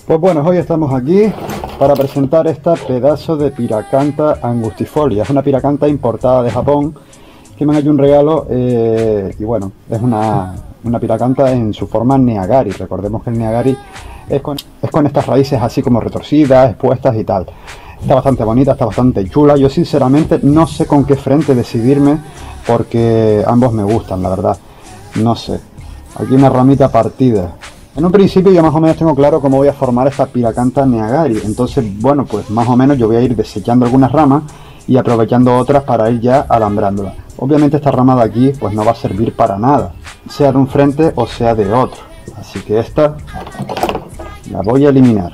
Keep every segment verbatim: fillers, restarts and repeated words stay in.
Pues bueno, hoy estamos aquí para presentar esta pedazo de Piracantha angustifolia. Es una Piracantha importada de Japón que me han hecho un regalo eh, y bueno, es una, una Piracantha en su forma Neagari. Recordemos que el Neagari es con, es con estas raíces así como retorcidas, expuestas y tal. Está bastante bonita, está bastante chula. Yo sinceramente no sé con qué frente decidirme porque ambos me gustan, la verdad. No sé. Aquí una ramita partida. En un principio ya más o menos tengo claro cómo voy a formar esta Piracantha Neagari. Entonces, bueno, pues más o menos yo voy a ir desechando algunas ramas y aprovechando otras para ir ya alambrándola. Obviamente esta rama de aquí pues no va a servir para nada, sea de un frente o sea de otro. Así que esta la voy a eliminar.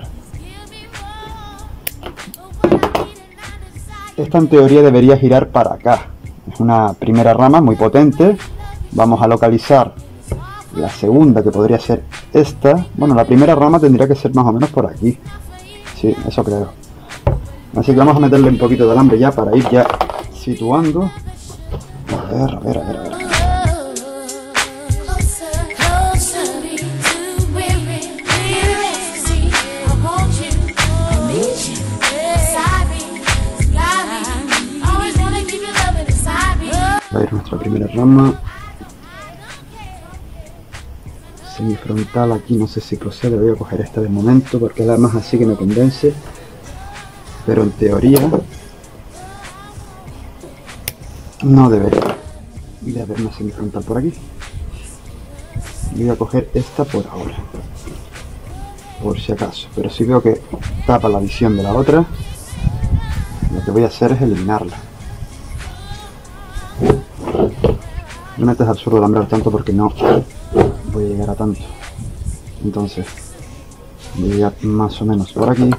Esta en teoría debería girar para acá. Es una primera rama muy potente. Vamos a localizar la segunda, que podría ser esta. Bueno, la primera rama tendría que ser más o menos por aquí. Sí, eso creo. Así que vamos a meterle un poquito de alambre ya para ir ya situando. A ver, a ver, a ver, a ver. Va a ir nuestra primera rama. Semifrontal aquí, no sé si procede, voy a coger esta de momento porque es la más así que me convence, pero en teoría no debería de haber una semifrontal por aquí. Voy a coger esta por ahora, por si acaso, pero si veo que tapa la visión de la otra, lo que voy a hacer es eliminarla. Realmente es absurdo alambrar tanto porque no voy a llegar a tanto. Entonces voy a llegar más o menos por aquí.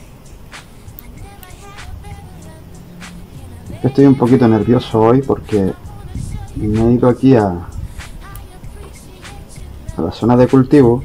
Estoy un poquito nervioso hoy porque me he ido aquí a, a la zona de cultivo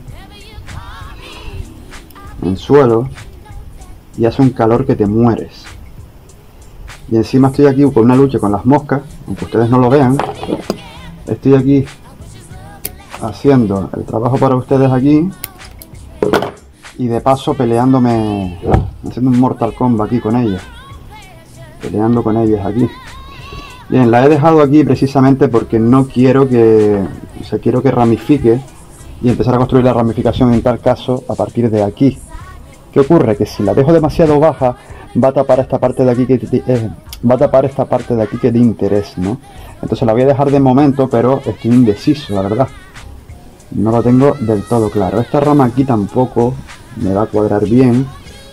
en suelo y hace un calor que te mueres. Y encima estoy aquí con una lucha con las moscas, aunque ustedes no lo vean. Estoy aquí haciendo el trabajo para ustedes aquí y de paso peleándome, haciendo un Mortal Kombat aquí con ellas, peleando con ellas aquí. Bien, la he dejado aquí precisamente porque no quiero que, o sea, quiero que ramifique y empezar a construir la ramificación en tal caso a partir de aquí. ¿Qué ocurre? Que si la dejo demasiado baja va a tapar esta parte de aquí que eh, va a tapar esta parte de aquí que de interés, ¿no? Entonces la voy a dejar de momento, pero estoy indeciso, la verdad. No lo tengo del todo claro. Esta rama aquí tampoco me va a cuadrar bien,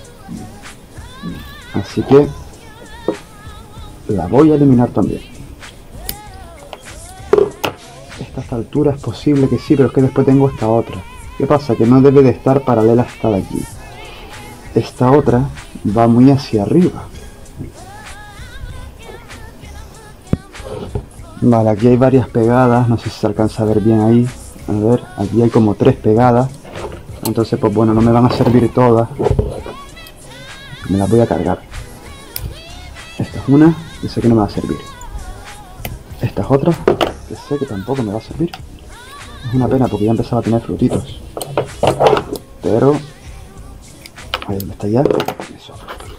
así que la voy a eliminar también. Esta, esta altura es posible que sí, pero es que después tengo esta otra. ¿Qué pasa? Que no debe de estar paralela a esta de aquí. Esta otra va muy hacia arriba. Vale, aquí hay varias pegadas, no sé si se alcanza a ver bien ahí. A ver, aquí hay como tres pegadas. Entonces pues bueno, no me van a servir todas. Me las voy a cargar. Esta es una, que sé que no me va a servir. Esta es otra, que sé que tampoco me va a servir. Es una pena porque ya empezaba a tener frutitos. Pero ahí donde está ya. Eso.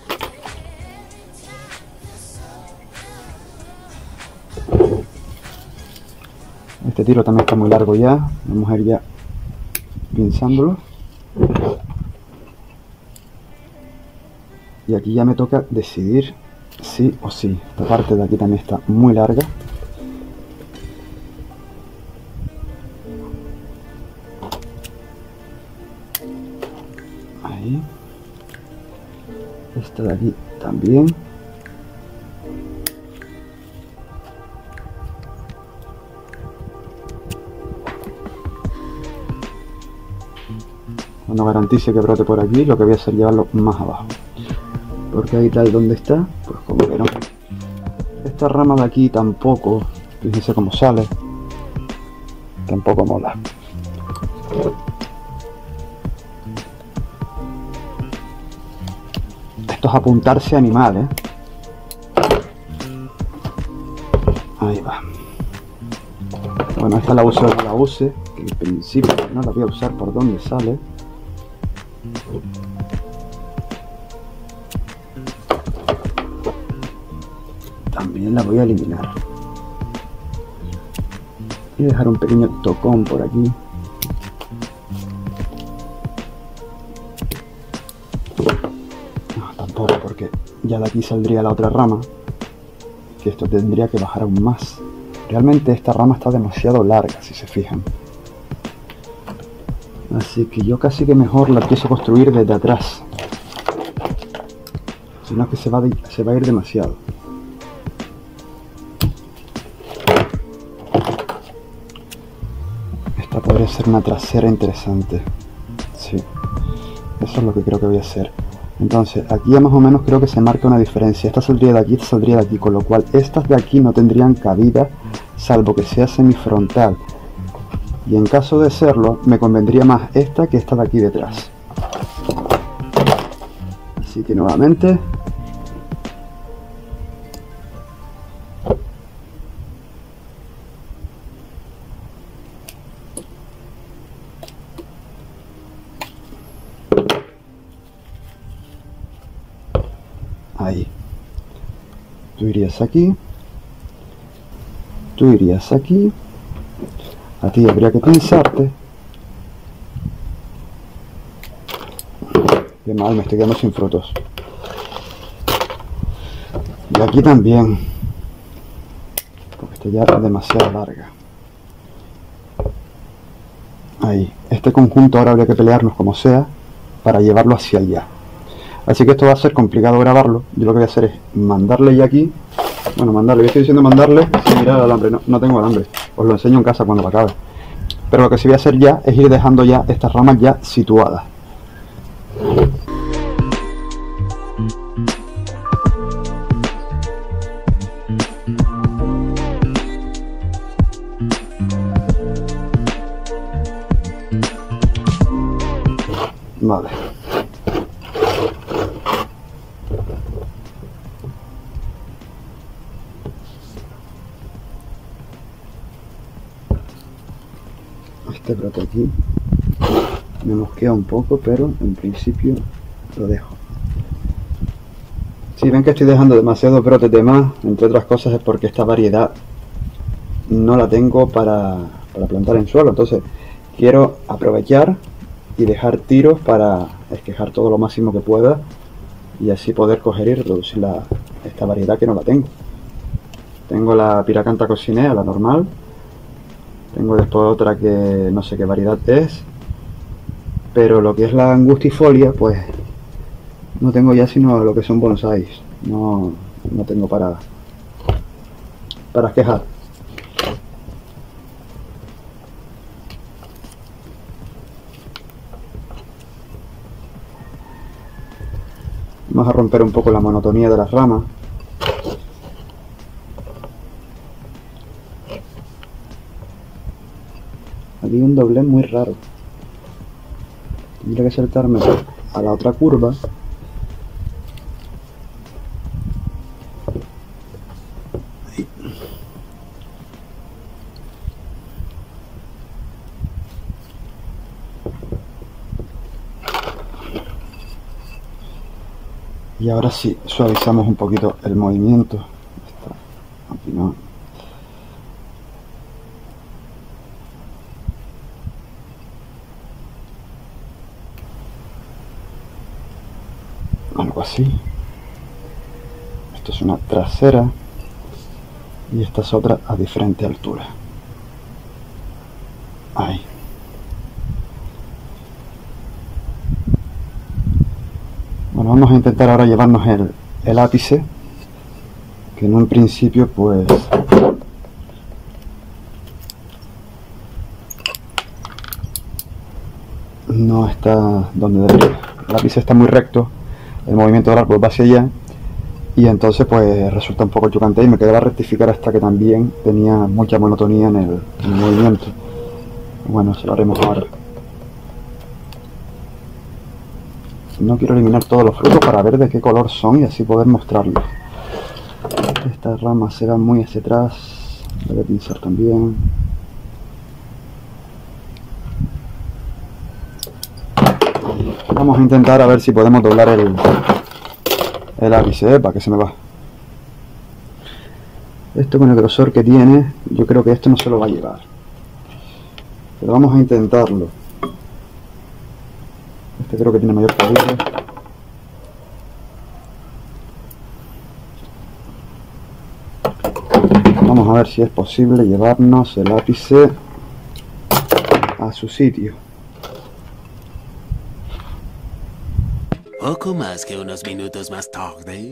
Este tiro también está muy largo ya. Vamos a ir ya pinzándolo. Y aquí ya me toca decidir sí o sí. Esta parte de aquí también está muy larga. Ahí. Esta de aquí también. No garantice que brote por aquí, lo que voy a hacer es llevarlo más abajo. Porque ahí tal donde está, pues como que no. Esta rama de aquí tampoco, fíjense cómo sale. Tampoco mola. Esto es apuntarse a animal, ¿eh? Ahí va. Bueno, esta la uso o no la use, que en principio no la voy a usar por donde sale. También la voy a eliminar y dejar un pequeño tocón por aquí. No, tampoco, porque ya de aquí saldría la otra rama, que esto tendría que bajar aún más. Realmente esta rama está demasiado larga, si se fijan. Así que yo casi que mejor la empiezo a construir desde atrás. Si no es que se va, de, se va a ir demasiado. Esta podría ser una trasera interesante. Sí, eso es lo que creo que voy a hacer. Entonces, aquí ya más o menos creo que se marca una diferencia. Esta saldría de aquí, esta saldría de aquí, con lo cual estas de aquí no tendrían cabida, salvo que sea semifrontal. Y en caso de serlo, me convendría más esta que esta de aquí detrás. Así que nuevamente... Ahí. Tú irías aquí. Tú irías aquí. A ti habría que pensarte. Qué mal, me estoy quedando sin frutos. Y aquí también. Porque esta ya es demasiado larga. Ahí. Este conjunto ahora habría que pelearnos como sea para llevarlo hacia allá. Así que esto va a ser complicado grabarlo. Yo lo que voy a hacer es mandarle ya aquí. Bueno, mandarle, yo estoy diciendo mandarle sin mirar el alambre. No, no tengo alambre. Os lo enseño en casa cuando lo acabe. Pero lo que sí voy a hacer ya es ir dejando ya estas ramas ya situadas. Vale. Este brote aquí me mosquea un poco, pero en principio lo dejo. Si ven que estoy dejando demasiados brotes de más, entre otras cosas es porque esta variedad no la tengo para, para plantar en suelo. Entonces quiero aprovechar y dejar tiros para esquejar todo lo máximo que pueda y así poder coger y reproducir la, esta variedad que no la tengo. Tengo la Piracantha coccinea, la normal. Tengo después otra que no sé qué variedad es, pero lo que es la angustifolia, pues no tengo ya sino lo que son bonsáis. No, no tengo para para esquejar. Vamos a romper un poco la monotonía de las ramas. Aquí hay un doblez muy raro. Tendría que saltarme a la otra curva. Ahí. Y ahora sí, suavizamos un poquito el movimiento. Aquí no. Algo así. Esto es una trasera y esta es otra a diferente altura. Ahí. Bueno, vamos a intentar ahora llevarnos el, el ápice, que en un principio pues no está donde debería. El ápice está muy recto, el movimiento del árbol va hacia allá y entonces pues resulta un poco chocante y me quedaba rectificar hasta que también tenía mucha monotonía en el, en el movimiento. Bueno, eso lo haremos ahora. No quiero eliminar todos los frutos para ver de qué color son y así poder mostrarlos. Estas ramas se van muy hacia atrás. Voy a pinzar también. Vamos a intentar a ver si podemos doblar el, el ápice, ¿eh? Para que se me va. Esto con el grosor que tiene, yo creo que esto no se lo va a llevar. Pero vamos a intentarlo. Este creo que tiene mayor calibre. Vamos a ver si es posible llevarnos el ápice a su sitio. Poco más que unos minutos más tarde.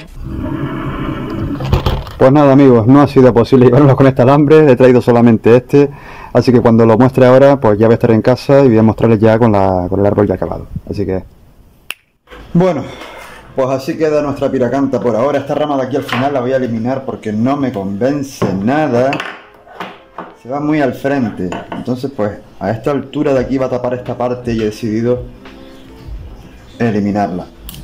Pues nada amigos, no ha sido posible llevarlo con este alambre, he traído solamente este, así que cuando lo muestre ahora, pues ya voy a estar en casa y voy a mostrarles ya con, la, con el árbol ya acabado. Así que... Bueno, pues así queda nuestra piracanta por ahora. Esta rama de aquí al final la voy a eliminar porque no me convence nada. Se va muy al frente, entonces pues a esta altura de aquí va a tapar esta parte y he decidido eliminarla.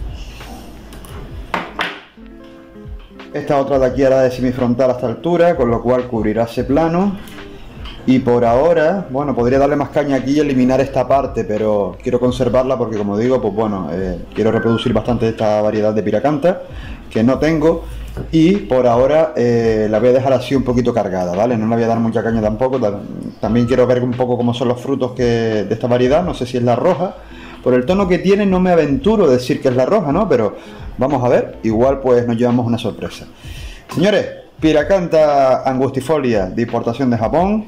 Esta otra de aquí hará de semifrontal a esta altura, con lo cual cubrirá ese plano. Y por ahora, bueno, podría darle más caña aquí y eliminar esta parte, pero quiero conservarla porque, como digo, pues bueno, eh, quiero reproducir bastante esta variedad de piracanta, que no tengo. Y por ahora eh, la voy a dejar así un poquito cargada, ¿vale? No le voy a dar mucha caña tampoco. También quiero ver un poco cómo son los frutos que, de esta variedad, no sé si es la roja. Por el tono que tiene no me aventuro a decir que es la roja, ¿no? Pero vamos a ver, igual pues nos llevamos una sorpresa. Señores, piracanta angustifolia de importación de Japón,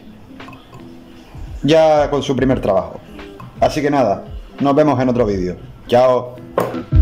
ya con su primer trabajo. Así que nada, nos vemos en otro vídeo. Chao.